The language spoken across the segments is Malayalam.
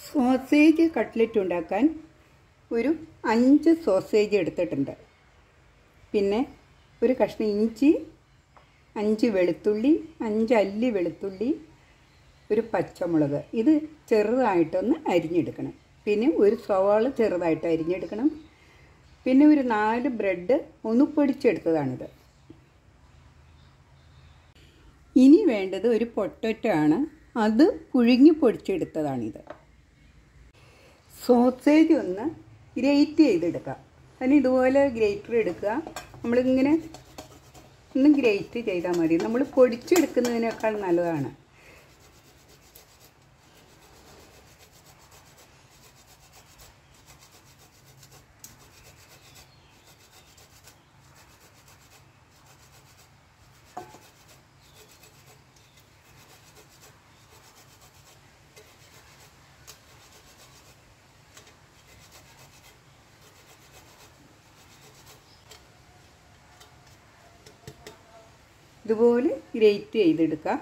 സോസേജ് കട്ട്ലറ്റ് ഉണ്ടാക്കാൻ ഒരു 5 സോസേജ് എടുത്തിട്ടുണ്ട്. പിന്നെ ഒരു കഷ്ണം ഇഞ്ചി, 5 വെളുത്തുള്ളി, 5 അല്ലി വെളുത്തുള്ളി, ഒരു പച്ചമുളക്. ഇത് ചെറുതായിട്ടൊന്ന് അരിഞ്ഞെടുക്കണം. പിന്നെ ഒരു സവാള ചെറുതായിട്ട് അരിഞ്ഞെടുക്കണം. പിന്നെ ഒരു 4 ബ്രെഡ് ഒന്ന് പൊടിച്ചെടുത്തതാണിത്. ഇനി വേണ്ടത് ഒരു പൊട്ടറ്റോ ആണ്. അത് പുഴുങ്ങി പൊടിച്ചെടുത്തതാണിത്. സോസേജ് ഒന്ന് ഗ്രേറ്റ് ചെയ്തെടുക്കാം. അതിന് ഇതുപോലെ ഗ്രേറ്റർ എടുക്കുക. നമ്മളിങ്ങനെ ഒന്ന് ഗ്രേറ്റ് ചെയ്താൽ മതി. നമ്മൾ പൊടിച്ചെടുക്കുന്നതിനേക്കാൾ നല്ലതാണ്. ഇതുപോലെ ഗ്രേറ്റ് ചെയ്തെടുക്കാം.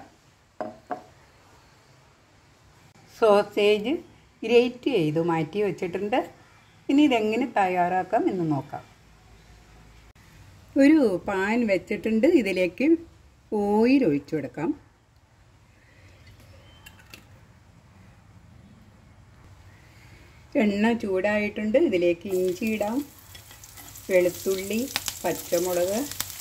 സോസേജ് ഗ്രേറ്റ് ചെയ്ത് മാറ്റി വെച്ചിട്ടുണ്ട്. ഇനി ഇതെങ്ങനെ തയ്യാറാക്കാം എന്ന് നോക്കാം. ഒരു പാൻ വെച്ചിട്ടുണ്ട്. ഇതിലേക്ക് ഓയിൽ ഒഴിച്ചു കൊടുക്കാം. എണ്ണ ചൂടായിട്ടുണ്ട്. ഇതിലേക്ക് ഇഞ്ചി ഇടാം, വെളുത്തുള്ളി, പച്ചമുളക്,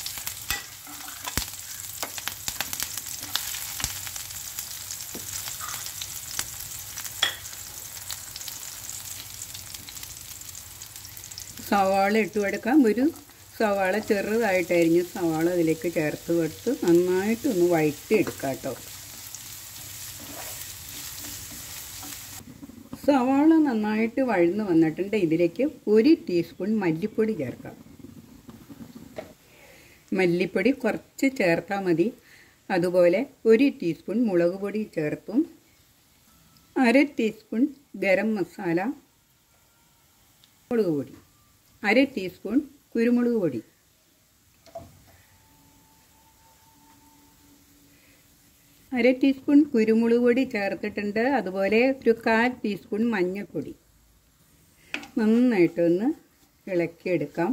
സവാള ഇട്ട് കൊടുക്കാം. ഒരു സവാള ചെറുതായിട്ട് അരിഞ്ഞ് സവാള അതിലേക്ക് ചേർത്ത് കൊടുത്ത് നന്നായിട്ടൊന്ന് വഴറ്റി എടുക്കാം കേട്ടോ. സവാള നന്നായിട്ട് വഴന്ന് വന്നിട്ടുണ്ട്. ഇതിലേക്ക് 1 ടീസ്പൂൺ മല്ലിപ്പൊടി ചേർക്കാം. മല്ലിപ്പൊടി കുറച്ച് ചേർത്താൽ മതി. അതുപോലെ 1 ടീസ്പൂൺ മുളക് പൊടി ചേർത്തും 1/2 ടീസ്പൂൺ ഗരം മസാല, മുളക് പൊടി, 1/2 ടീസ്പൂൺ കുരുമുളക് പൊടി, 1/2 ടീസ്പൂൺ കുരുമുളക് പൊടി ചേർത്തിട്ടുണ്ട്. അതുപോലെ ഒരു 1/4 ടീസ്പൂൺ മഞ്ഞൾപ്പൊടി. നന്നായിട്ടൊന്ന് ഇളക്കിയെടുക്കാം.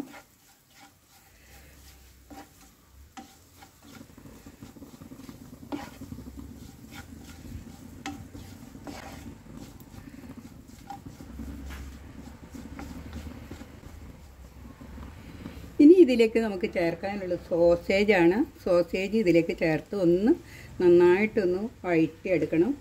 ഇനി ഇതിലേക്ക് നമുക്ക് ചേർക്കാനുള്ള സോസേജാണ്. സോസേജ് ഇതിലേക്ക് ചേർത്ത് ഒന്ന് നന്നായിട്ടൊന്ന് വഴറ്റിയെടുക്കണം.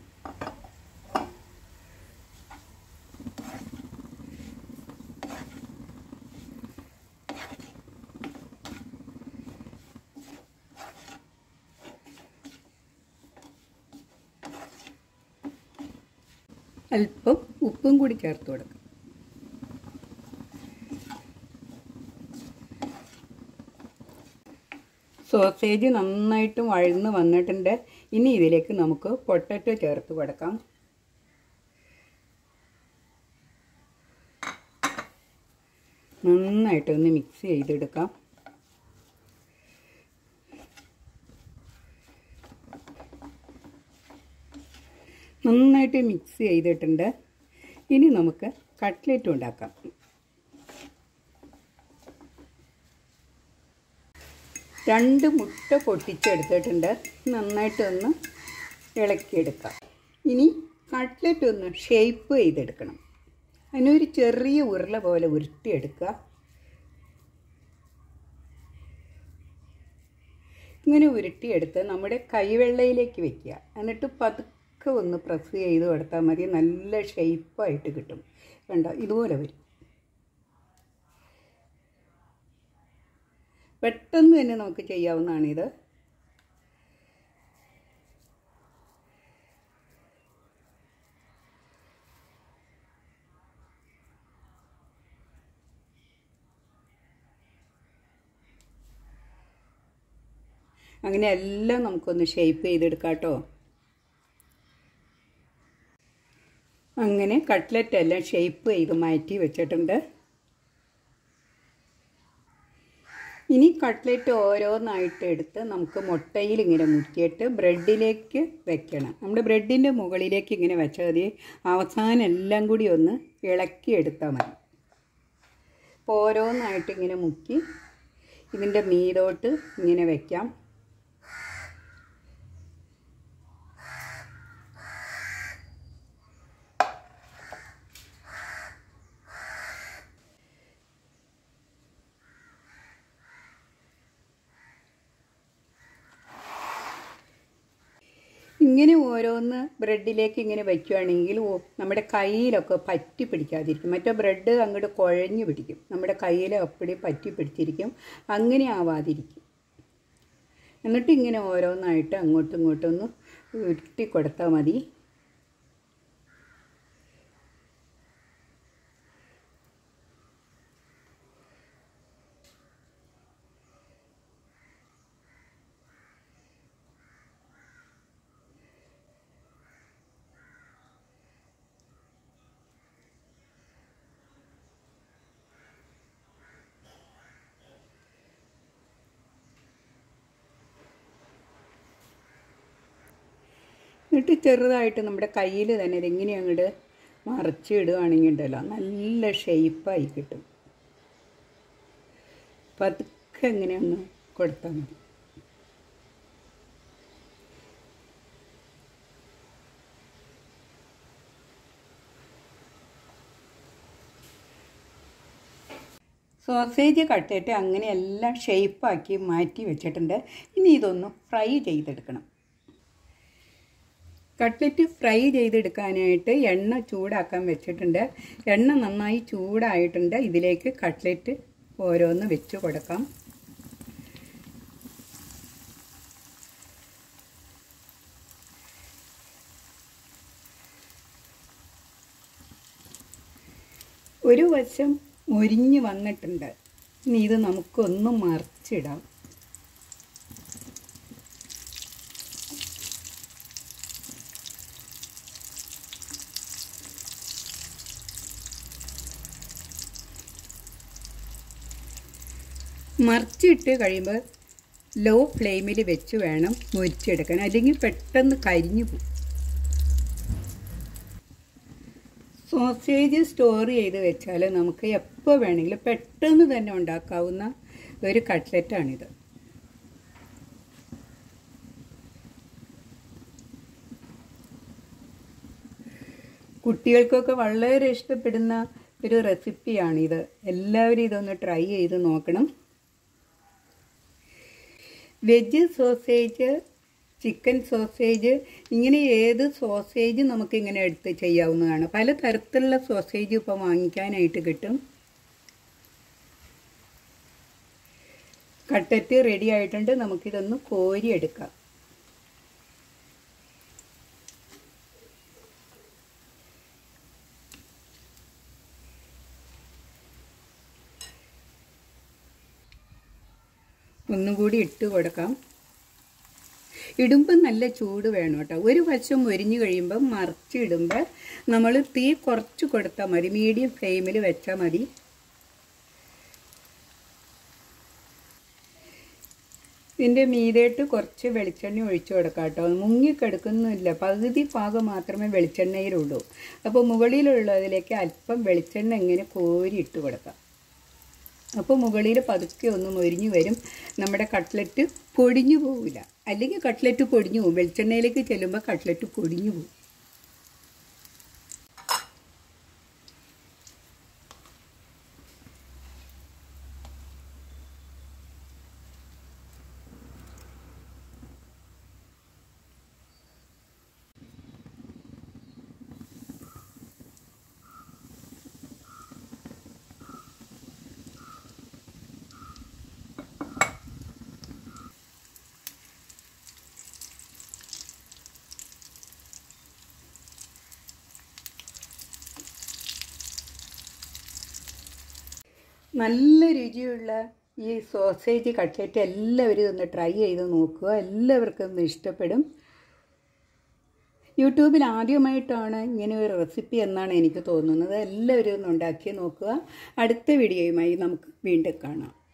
അല്പം ഉപ്പും കൂടി ചേർത്ത് കൊടുക്കാം. സോസേജ് നന്നായിട്ട് വഴന്ന് വന്നിട്ടുണ്ട്. ഇനി ഇതിലേക്ക് നമുക്ക് പൊട്ടറ്റോ ചേർത്ത് കൊടുക്കാം. നന്നായിട്ടൊന്ന് മിക്സ് ചെയ്തെടുക്കാം. നന്നായിട്ട് മിക്സ് ചെയ്തിട്ടുണ്ട്. ഇനി നമുക്ക് കട്ട്ലറ്റ് ഉണ്ടാക്കാം. രണ്ട് മുട്ട പൊട്ടിച്ചെടുത്തിട്ടുണ്ട്. നന്നായിട്ടൊന്ന് ഇളക്കിയെടുക്കാം. ഇനി കട്ട്ലറ്റ് ഒന്ന് ഷേപ്പ് ചെയ്തെടുക്കണം. അതിനൊരു ചെറിയ ഉരുള പോലെ ഉരുട്ടിയെടുക്കുക. ഇങ്ങനെ ഉരുട്ടിയെടുത്ത് നമ്മുടെ കൈവെള്ളയിലേക്ക് വയ്ക്കുക. എന്നിട്ട് പതുക്കെ ഒന്ന് പ്രസ് ചെയ്ത് കൊടുത്താൽ മതി. നല്ല ഷേപ്പായിട്ട് കിട്ടും. കണ്ടോ, ഇതുപോലെ വരും. പെട്ടെന്ന് തന്നെ നമുക്ക് ചെയ്യാവുന്നതാണിത്. അങ്ങനെ എല്ലാം നമുക്കൊന്ന് ഷേപ്പ് ചെയ്തെടുക്കാം കേട്ടോ. അങ്ങനെ കട്ട്ലറ്റ് എല്ലാം ഷേപ്പ് ചെയ്ത് മാറ്റി വെച്ചിട്ടുണ്ട്. ഇനി കട്ട്ലറ്റ് ഓരോന്നായിട്ട് എടുത്ത് നമുക്ക് മുട്ടയിൽ ഇങ്ങനെ മുക്കിയിട്ട് ബ്രെഡിലേക്ക് വെക്കണം. നമ്മുടെ ബ്രെഡിൻ്റെ മുകളിലേക്ക് ഇങ്ങനെ വെച്ചാൽ മതി. അവസാനം എല്ലാം കൂടി ഒന്ന് ഇളക്കിയെടുത്താൽ മതി. അപ്പോൾ ഓരോന്നായിട്ട് ഇങ്ങനെ മുക്കി ഇതിൻ്റെ മീതോട്ട് ഇങ്ങനെ വയ്ക്കാം. ഇങ്ങനെ ഓരോന്ന് ബ്രെഡിലേക്ക് ഇങ്ങനെ വയ്ക്കുകയാണെങ്കിൽ നമ്മുടെ കയ്യിലൊക്കെ പറ്റി പിടിക്കാതിരിക്കും. മറ്റേ ബ്രെഡ് അങ്ങോട്ട് കുഴഞ്ഞു പിടിക്കും, നമ്മുടെ കയ്യിൽ അപ്പടി പറ്റി പിടിച്ചിരിക്കും. അങ്ങനെ ആവാതിരിക്കും. എന്നിട്ട് ഇങ്ങനെ ഓരോന്നായിട്ട് അങ്ങോട്ടും ഇങ്ങോട്ടും ഒന്ന് ഉരുട്ടി കൊടുത്താൽ മതി. എന്നിട്ട് ചെറുതായിട്ട് നമ്മുടെ കയ്യിൽ തന്നെ ഇതെങ്ങനെ അങ്ങോട്ട് മറിച്ച് ഇടുകയാണെങ്കിൽ ഉണ്ടല്ലോ നല്ല ഷേപ്പായി കിട്ടും. പതുക്കെ എങ്ങനെ ഒന്ന് കൊടുത്താൽ മതി. സോസേജ് കട്ട്ലറ്റ് അങ്ങനെ എല്ലാം ഷേപ്പാക്കി മാറ്റി വെച്ചിട്ടുണ്ട്. ഇനി ഇതൊന്ന് ഫ്രൈ ചെയ്തെടുക്കണം. കട്ട്ലറ്റ് ഫ്രൈ ചെയ്തെടുക്കാനായിട്ട് എണ്ണ ചൂടാക്കാൻ വെച്ചിട്ടുണ്ട്. എണ്ണ നന്നായി ചൂടായിട്ടുണ്ട്. ഇതിലേക്ക് കട്ട്ലറ്റ് ഓരോന്ന് വെച്ച് കൊടുക്കാം. ഒരു വശം മൊരിഞ്ഞ് വന്നിട്ടുണ്ട്. ഇനി ഇത് നമുക്കൊന്ന് മറിച്ചിടാം. മറിച്ചിട്ട് കഴിയുമ്പോൾ ലോ ഫ്ലെയിമിൽ വെച്ച് വേണം മൊരിച്ചെടുക്കാൻ, അല്ലെങ്കിൽ പെട്ടെന്ന് കരിഞ്ഞു പോകും. സോസേജ് സ്റ്റോർ ചെയ്ത് വെച്ചാൽ നമുക്ക് എപ്പോൾ വേണമെങ്കിലും പെട്ടെന്ന് തന്നെ ഉണ്ടാക്കാവുന്ന ഒരു കട്ട്ലറ്റാണിത്. കുട്ടികൾക്കൊക്കെ വളരെ ഇഷ്ടപ്പെടുന്ന ഒരു റെസിപ്പിയാണിത്. എല്ലാവരും ഇതൊന്ന് ട്രൈ ചെയ്ത് നോക്കണം. വെജ് സോസേജ്, ചിക്കൻ സോസേജ്, ഇങ്ങനെ ഏത് സോസേജ് നമുക്കിങ്ങനെ എടുത്ത് ചെയ്യാവുന്നതാണ്. പല തരത്തിലുള്ള സോസേജ് ഇപ്പോൾ വാങ്ങിക്കാനായിട്ട് കിട്ടും. കട്ട്ലറ്റ് റെഡി ആയിട്ടുണ്ട്. നമുക്കിതൊന്ന് കോരിയെടുക്കാം. ഒന്നുകൂടി ഇട്ട് കൊടുക്കാം. ഇടുമ്പോൾ നല്ല ചൂട് വേണം കേട്ടോ. ഒരു വശം മൊരിഞ്ഞ് കഴിയുമ്പോൾ മറിച്ചിടുമ്പോൾ നമ്മൾ തീ കുറച്ച് കൊടുത്താൽ മതി. മീഡിയം ഫ്ലെയിമിൽ വെച്ചാൽ മതി. ഇതിൻ്റെ മീതേട്ട് കുറച്ച് വെളിച്ചെണ്ണ ഒഴിച്ചു കൊടുക്കാം കേട്ടോ. മുങ്ങിക്കെടുക്കുന്നില്ല, പകുതി ഭാഗം മാത്രമേ വെളിച്ചെണ്ണയിലുള്ളൂ. അപ്പോൾ മുകളിലുള്ളതിലേക്ക് അല്പം വെളിച്ചെണ്ണ ഇങ്ങനെ കോരി ഇട്ട് കൊടുക്കാം. അപ്പോൾ മുകളിൽ പതുക്കെ ഒന്ന് മൊരിഞ്ഞു വരും. നമ്മുടെ കട്ട്ലറ്റ് പൊടിഞ്ഞു പോവില്ല. അല്ലെങ്കിൽ കട്ട്ലറ്റ് പൊടിഞ്ഞു പോകും. വെളിച്ചെണ്ണയിലേക്ക് ചെല്ലുമ്പോൾ കട്ട്ലറ്റ് പൊടിഞ്ഞു പോകും. നല്ല രുചിയുള്ള ഈ സോസേജ് കട്ട്ലറ്റ് എല്ലാവരും ഒന്ന് ട്രൈ ചെയ്ത് നോക്കുക. എല്ലാവർക്കും ഇഷ്ടപ്പെടും. യൂട്യൂബിൽ ആദ്യമായിട്ടാണ് ഇങ്ങനെ ഒരു റെസിപ്പി എന്നാണ് എനിക്ക് തോന്നുന്നത്. എല്ലാവരും ഒന്ന് ഉണ്ടാക്കി നോക്കുക. അടുത്ത വീഡിയോയുമായി നമുക്ക് വീണ്ടും കാണാം.